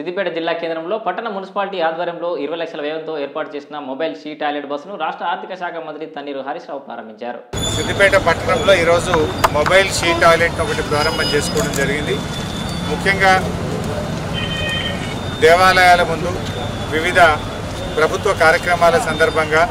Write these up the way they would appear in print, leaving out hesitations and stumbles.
సిద్దిపేట జిల్లా కేంద్రంలో పట్టణ మున్సిపాలిటీ ఆధ్వర్యంలో 20 లక్షల వ్యయంతో ఏర్పాటు చేసిన మొబైల్ షీ టాయిలెట్ బస్సును రాష్ట్ర ఆర్థిక శాఖ మంత్రి తన్నీరు హరీష్ రావు ప్రారంభించారు. సిద్దిపేట పట్టణంలో ఈరోజు మొబైల్ షీ టాయిలెట్ ఒకటి ప్రారంభం చేసుకోవడం జరిగింది. ముఖ్యంగా దేవాలయాల ముందు వివిధ ప్రభుత్వ కార్యక్రమాల సందర్భంగా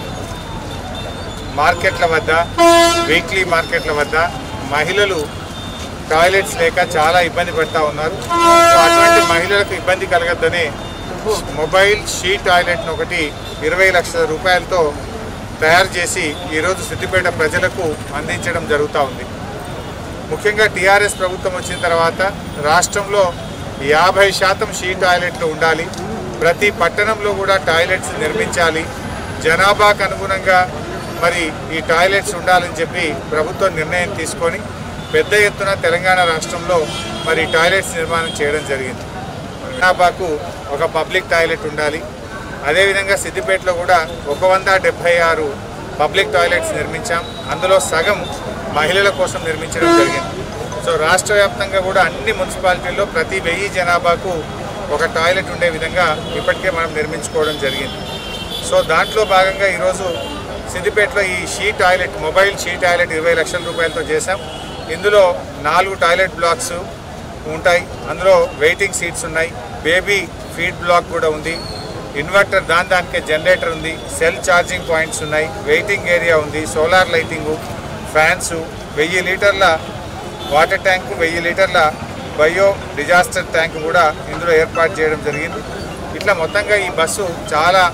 మార్కెట్ల వద్ద వీక్లీ మార్కెట్ల వద్ద మహిళలు టాయిలెట్స్ లేక చాలా ఇబ్బంది పడుతూ ఉన్నారు. అటువంటి మహిళలకు ఇబ్బంది కలగద్దని మొబైల్ షీ టాయిలెట్ను ఒకటి 20 లక్షల రూపాయలతో తయారు చేసి ఈరోజు సిద్దిపేట ప్రజలకు అందించడం జరుగుతూ ఉంది. ముఖ్యంగా టీఆర్ఎస్ ప్రభుత్వం వచ్చిన తర్వాత రాష్ట్రంలో 50% షీ టాయిలెట్లు ఉండాలి, ప్రతి పట్టణంలో కూడా టాయిలెట్స్ నిర్మించాలి, జనాభాకు అనుగుణంగా మరి ఈ టాయిలెట్స్ ఉండాలని చెప్పి ప్రభుత్వం నిర్ణయం తీసుకొని పెద్ద ఎత్తున తెలంగాణ రాష్ట్రంలో మరి టాయిలెట్స్ నిర్మాణం చేయడం జరిగింది. జనాభాకు ఒక పబ్లిక్ టాయిలెట్ ఉండాలి. అదేవిధంగా సిద్దిపేటలో కూడా 176 పబ్లిక్ టాయిలెట్స్ నిర్మించాం. అందులో సగం మహిళల కోసం నిర్మించడం జరిగింది. సో రాష్ట్ర వ్యాప్తంగా కూడా అన్ని మున్సిపాలిటీల్లో ప్రతి 1000 జనాభాకు ఒక టాయిలెట్ ఉండే విధంగా ఇప్పటికే మనం నిర్మించుకోవడం జరిగింది. సో దాంట్లో భాగంగా ఈరోజు సిద్దిపేటలో ఈ she toilet mobile she toilet 20 లక్షల రూపాయలతో చేశాం. ఇందులో 4 టాయిలెట్ బ్లాక్స్ ఉంటాయి. అందులో వెయిటింగ్ సీట్స్ ఉన్నాయి, బేబీ ఫీడ్ బ్లాక్ కూడా ఉంది, ఇన్వర్టర్ దానికే జనరేటర్ ఉంది, సెల్ ఛార్జింగ్ పాయింట్స్ ఉన్నాయి, వెయిటింగ్ ఏరియా ఉంది, సోలార్ లైటింగు, ఫ్యాన్సు, 1000 లీటర్ల వాటర్ ట్యాంకు, 1000 లీటర్ల బయో డిజాస్టర్ ట్యాంక్ కూడా ఇందులో ఏర్పాటు చేయడం జరిగింది. ఇట్లా మొత్తంగా ఈ బస్సు చాలా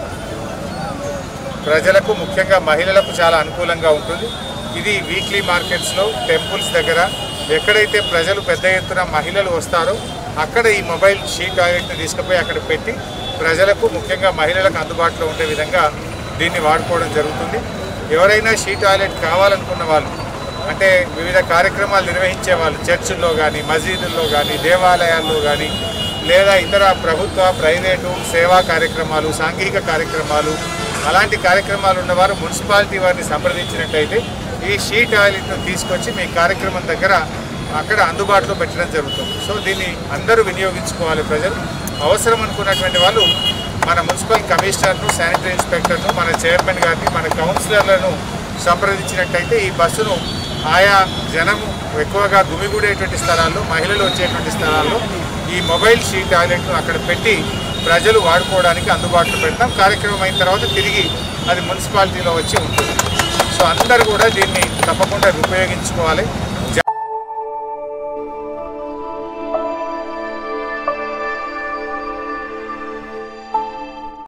ప్రజలకు ముఖ్యంగా మహిళలకు చాలా అనుకూలంగా ఉంటుంది. ఇది వీక్లీ మార్కెట్స్లో టెంపుల్స్ దగ్గర ఎక్కడైతే ప్రజలు పెద్ద ఎత్తున మహిళలు వస్తారో అక్కడ ఈ మొబైల్ షీ టాయిలెట్ని తీసుకుపోయి అక్కడ పెట్టి ప్రజలకు ముఖ్యంగా మహిళలకు అందుబాటులో ఉండే విధంగా దీన్ని వాడుకోవడం జరుగుతుంది. ఎవరైనా షీ టాయిలెట్ కావాలనుకున్న వాళ్ళు, అంటే వివిధ కార్యక్రమాలు నిర్వహించే వాళ్ళు చర్చిల్లో కానీ మసీదుల్లో కానీ దేవాలయాల్లో కానీ లేదా ఇతర ప్రభుత్వ ప్రైవేటు సేవా కార్యక్రమాలు సాంఘిక కార్యక్రమాలు అలాంటి కార్యక్రమాలు ఉన్నవారు మున్సిపాలిటీ వారిని సంప్రదించినట్టయితే ఈ షీ టాయిలెట్ను తీసుకొచ్చి మీ కార్యక్రమం దగ్గర అక్కడ అందుబాటులో పెట్టడం జరుగుతుంది. సో దీన్ని అందరూ వినియోగించుకోవాలి. ప్రజలు అవసరం అనుకున్నటువంటి వాళ్ళు మన మున్సిపల్ కమిషనర్ను, శానిటరీ ఇన్స్పెక్టర్ను, మన చైర్మన్ గారిని, మన కౌన్సిలర్లను సంప్రదించినట్టయితే ఈ బస్సును ఆయా జనము ఎక్కువగా గుమిగూడేటువంటి స్థలాల్లో మహిళలు వచ్చేటువంటి స్థలాల్లో ఈ మొబైల్ షీ టాయిలెట్ను అక్కడ పెట్టి ప్రజలు వాడుకోవడానికి అందుబాటులో పెడతాం. కార్యక్రమం అయిన తర్వాత తిరిగి అది మున్సిపాలిటీలో వచ్చి ఉంటుంది. సో అందరూ కూడా దీన్ని తప్పకుండా ఉపయోగించుకోవాలి.